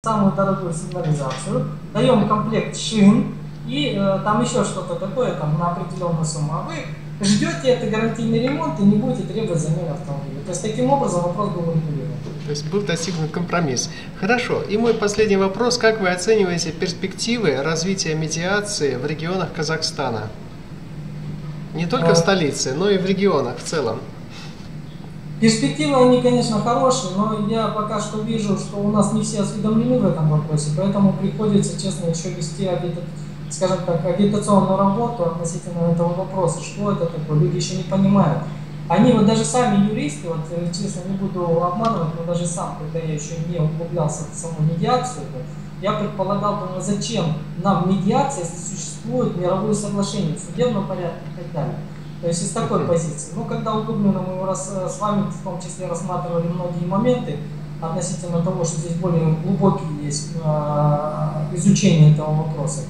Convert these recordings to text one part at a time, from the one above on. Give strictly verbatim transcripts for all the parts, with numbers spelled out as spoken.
самую дорогую сигнализацию, даем комплект шин и э, там еще что-то такое там, на определенную сумму. А вы ждете это гарантийный ремонт и не будете требовать замены автомобиля. То есть таким образом вопрос был урегулирован. То есть был достигнут компромисс. Хорошо. И мой последний вопрос. Как вы оцениваете перспективы развития медиации в регионах Казахстана? Не только а... в столице, но и в регионах в целом. Перспективы, они, конечно, хорошие, но я пока что вижу, что у нас не все осведомлены в этом вопросе, поэтому приходится, честно, еще вести, скажем так, агитационную работу относительно этого вопроса, что это такое, люди еще не понимают. Они вот даже сами юристы, вот, честно, не буду обманывать, но даже сам, когда я еще не углублялся в саму медиацию, я предполагал, думаю, зачем нам медиация, если существует мировое соглашение в судебном порядке и так далее. То есть из такой позиции. Ну, когда углубленно мы его с вами в том числе рассматривали многие моменты относительно того, что здесь более глубокие есть э, изучение этого вопроса,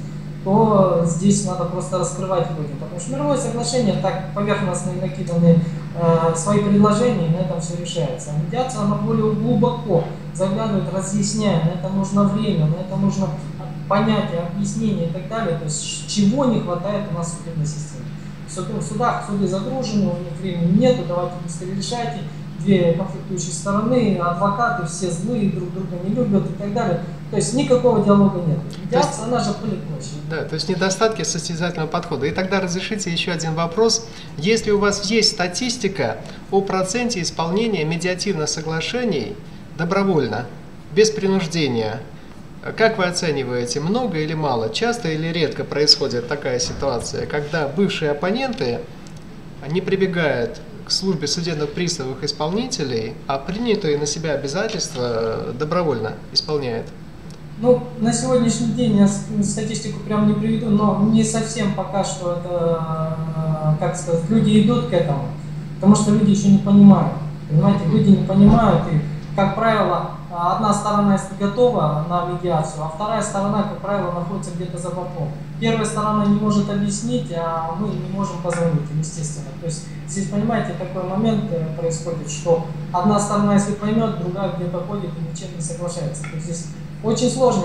то здесь надо просто раскрывать людям. Потому что мировое соглашение так поверхностно накиданы э, свои предложения, и на этом все решается. А медиация, она более глубоко заглядывает, разъясняя, на это нужно время, на это нужно понятие, объяснение и так далее. То есть чего не хватает у нас в судебной системе. В судах суды загружены, у них времени нету, давайте быстрее решайте. Две конфликтующие стороны, адвокаты, все злые, друг друга не любят и так далее. То есть никакого диалога нет. Медиация, она же более проще. Да, то есть недостатки состязательного подхода. И тогда разрешите еще один вопрос. Если у вас есть статистика о проценте исполнения медиативных соглашений добровольно, без принуждения, как вы оцениваете, много или мало? Часто или редко происходит такая ситуация, когда бывшие оппоненты не прибегают к службе судебных приставов исполнителей, а принятые на себя обязательства добровольно исполняют? Ну, на сегодняшний день я статистику прям не приведу, но не совсем пока что это, как сказать, люди идут к этому, потому что люди еще не понимают. Понимаете, люди не понимают, и, как правило, одна сторона, если готова на медиацию, а вторая сторона, как правило, находится где-то за боком. Первая сторона не может объяснить, а мы не можем позвонить, естественно. То есть здесь, понимаете, такой момент происходит, что одна сторона, если поймет, другая где-то ходит и ничем не соглашается. То есть здесь очень сложно,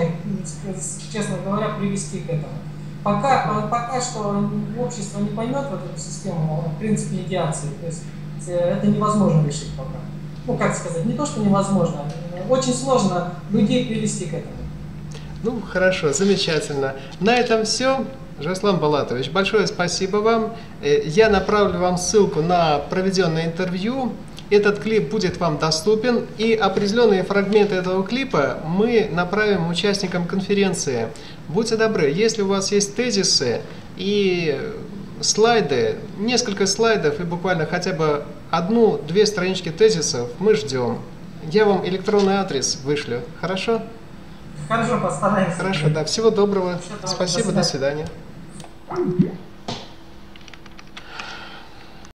честно говоря, привести к этому. Пока, пока что общество не поймет вот эту систему, в принципе, медиации, то есть это невозможно решить пока. Ну, как сказать, не то, что невозможно, очень сложно людей привести к этому. Ну, хорошо, замечательно. На этом все. Жаслан Балатович, большое спасибо вам. Я направлю вам ссылку на проведенное интервью. Этот клип будет вам доступен, и определенные фрагменты этого клипа мы направим участникам конференции. Будьте добры, если у вас есть тезисы и слайды, несколько слайдов и буквально хотя бы одну-две странички тезисов, мы ждем. Я вам электронный адрес вышлю. Хорошо? Хорошо, постараемся. Хорошо, да. Всего доброго. Спасибо, до свидания.